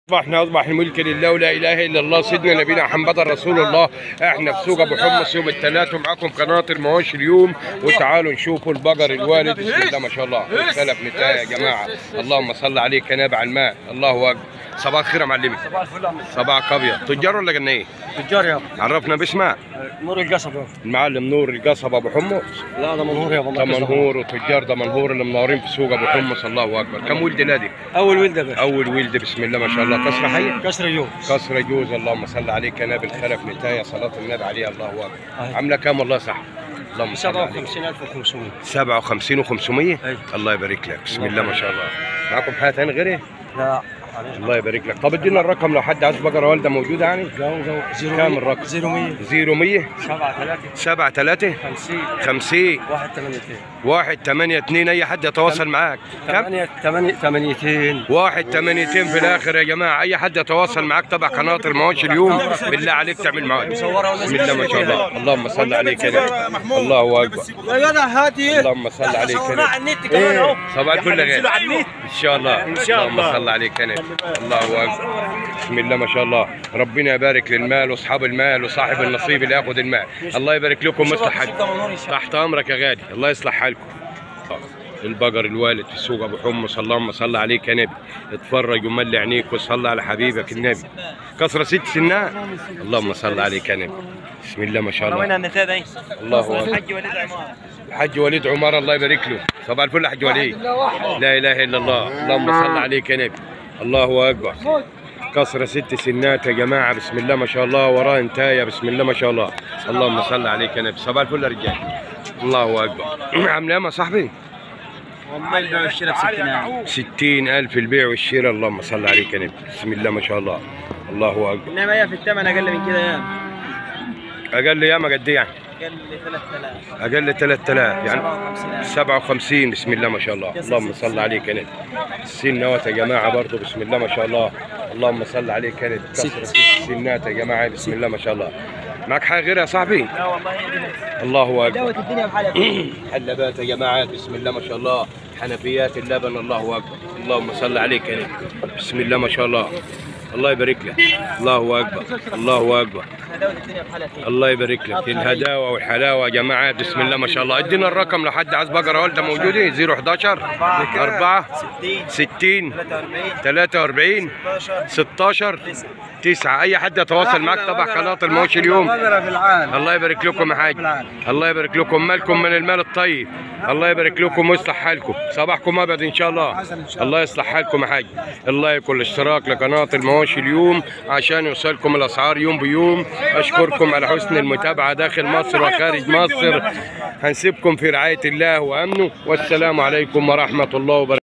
اصبح الملك لله ولا اله الا الله سيدنا نبينا محمد رسول الله. احنا في سوق ابو حمص يوم الثلاث ومعاكم قناه المواشي اليوم، وتعالوا نشوفوا البقر الوالد بسم الله ما شاء الله. السلف نتاية يا جماعه، اللهم صل عليك نابع الماء. الله اكبر. صباح الخير يا معلمي. صباح الفل. صباحك ابيض. تجار ولا جنايه؟ تجار يابا. عرفنا باسمك. نور القصب يابا. المعلم نور القصب ابو حمص. لا ده منهور يابا. ده منهور وتجار ده منهور اللي منورين في سوق ابو حمص. الله اكبر. كم ولد نادي؟ اول ولد يا باشا. اول ولد بسم الله ما شاء الله. كسره حيه؟ كسر جوز. كسر جوز. اللهم صل عليك يا نبي الخلف نتاية صلاة النبي عليه. الله اكبر. عامله كام والله صح؟ اللهم صل عليك. 57500. 57 و500. الله يبارك لك. بسم الله ما شاء الله. معكم حاجه ثانيه غيري؟ لا. الله يبارك لك. طب ادينا الرقم لو حد عايز بقره والده موجوده يعني. كام الرقم؟ 0100 0100 73 50 182 182. اي حد يتواصل معاك. كم؟ 8200 182 في الاخر يا جماعه. اي حد يتواصل معاك تبع قناه المواشي اليوم بالله عليك تعمل معاك. بسم الله ما شاء الله. اللهم صل عليك يا نبي. الله اكبر. يا جدع هاتي. اللهم صل عليك يا نبي. على النت كمان اهو. صباح الفل يا غالي. ان شاء الله. ان شاء الله. اللهم صل عليك يا نبي. الله اكبر. بسم الله ما شاء الله. ربنا يبارك للمال واصحاب المال وصاحب النصيب اللي ياخذ المال. الله يبارك لكم ويصلح حالكم. تحت امرك يا غالي. الله يصلح حالكم. البقر الوالد في سوق ابو حمص. اللهم صل عليك يا نبي. اتفرج وملي عينيك وصلي على حبيبك النبي. كسره 6 سنات. اللهم صل عليك يا نبي. بسم الله ما شاء الله. وين النتايه دي؟ الله اكبر. الحاج وليد عمار. الحاج وليد عمر الله يبارك له. صباح الفل يا حاج وليد. لا اله الا الله. اللهم صل عليك يا نبي. الله اكبر. كسره 6 سنات يا جماعه. بسم الله ما شاء الله. وراه انتايه. بسم الله ما شاء الله. اللهم صل عليك يا نبي. صباح الفل يا رجال. الله اكبر. عامل ايه يا صاحبي؟ والله البيع والشراء ب 60000. 60000 البيع والشراء. اللهم صل عليك يا نبي. بسم الله ما شاء الله. الله اكبر. انما هي في الثمن اقل من كده ياما. اقل ياما قد ايه يعني؟ اقل 3000. اقل 3000 يعني 57000. 57. بسم الله ما شاء الله. اللهم صل عليك يا نبي. السنات يا جماعه برضه بسم الله ما شاء الله. اللهم صل عليك يا نبي. كسر 6 سنات يا جماعه. بسم الله ما شاء الله. معك حاجه غيرها يا صاحبي؟ لا والله هي دي. الله اكبر. دوت الدنيا بحالها. حلبات يا جماعه. بسم الله ما شاء الله. حنفيات اللبن. الله اكبر. اللهم صل عليك يا نبي. بسم الله ما شاء الله. الله يبارك لك. الله اكبر. الله اكبر. الله يبارك لك. الهداوه والحلاوه يا جماعه. بسم الله ما شاء الله. ادينا الرقم لو حد عايز بقره والده موجوده. 011 4 60 43 16 9. اي حد يتواصل معاك تبع قناه المواشي اليوم. الله يبارك لكم يا حاج. الله يبارك لكم. مالكم من المال الطيب. الله يبارك لكم ويصلح حالكم. صباحكم ابد ان شاء الله. الله يصلح حالكم يا حاج. الله يكون الاشتراك لقناه المواشي اليوم عشان يوصلكم الاسعار يوم بيوم. اشكركم على حسن المتابعه داخل مصر وخارج مصر. هنسيبكم في رعايه الله وامنه، والسلام عليكم ورحمه الله وبركاته.